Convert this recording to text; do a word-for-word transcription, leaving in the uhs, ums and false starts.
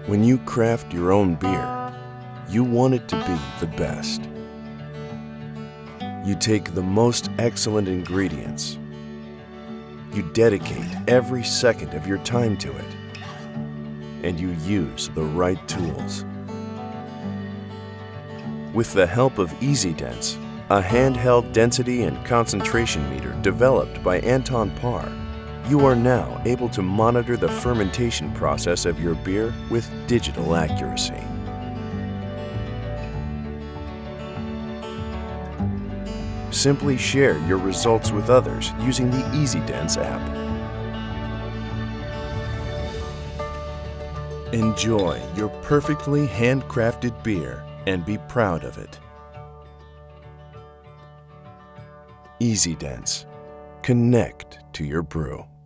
When you craft your own beer, you want it to be the best. You take the most excellent ingredients. You dedicate every second of your time to it. And you use the right tools. With the help of EasyDens, a handheld density and concentration meter developed by Anton Paar, you are now able to monitor the fermentation process of your beer with digital accuracy. Simply share your results with others using the EasyDens app. Enjoy your perfectly handcrafted beer and be proud of it. EasyDens. Connect to your brew.